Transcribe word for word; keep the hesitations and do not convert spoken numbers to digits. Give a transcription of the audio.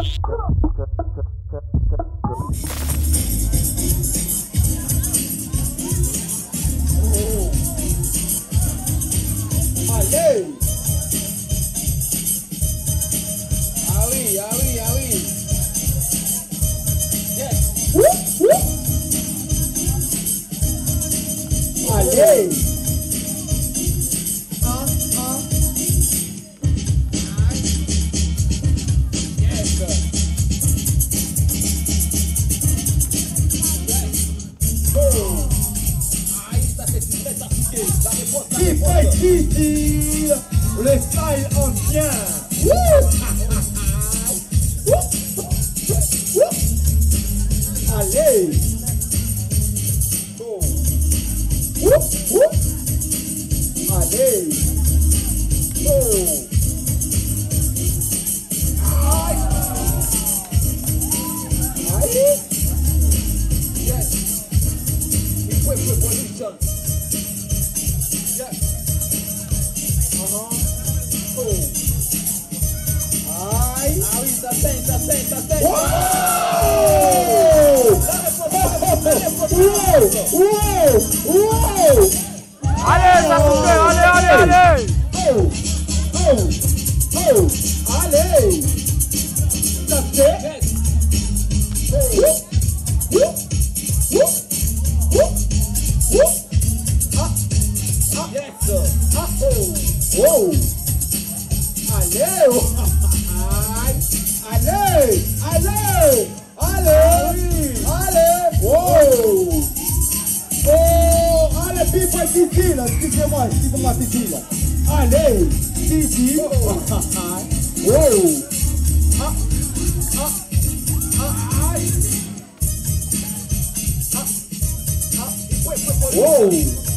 Allez! Ali, ali, ali! Yes! Uh, uh. Allez! Ah, ah! Yes! Yes! Go! Aí está esse métafiqué, la réponse, la réponse! Kitty, le style en vient. Allez. Go. Allez. Go. Aïe. Aïe. Yes. Equip revolution. Yes. Uh-huh. Oh. Aïe. Ah oui, ça saigne, ça saigne, ça saigne. Wow! Wow! Wow! Wow! Allez, ça coupe, allez, allez, allez! Oh! Oh! Oh! Allez! Ça fait? Oh! Oh! Oh! Oh! Oh! Ah! Ah! Yes! Ah! Oh! Oh! Allez! Oh. Allez! Allez! Allez! Allez! Wow! Oh! Allez, people, Titi, là! Excusez-moi, excusez-moi, Titi, là! Allez! Titi! Oh! Wow! Ah! Ah! Ah! Aïe! Ah! Ah! Wow!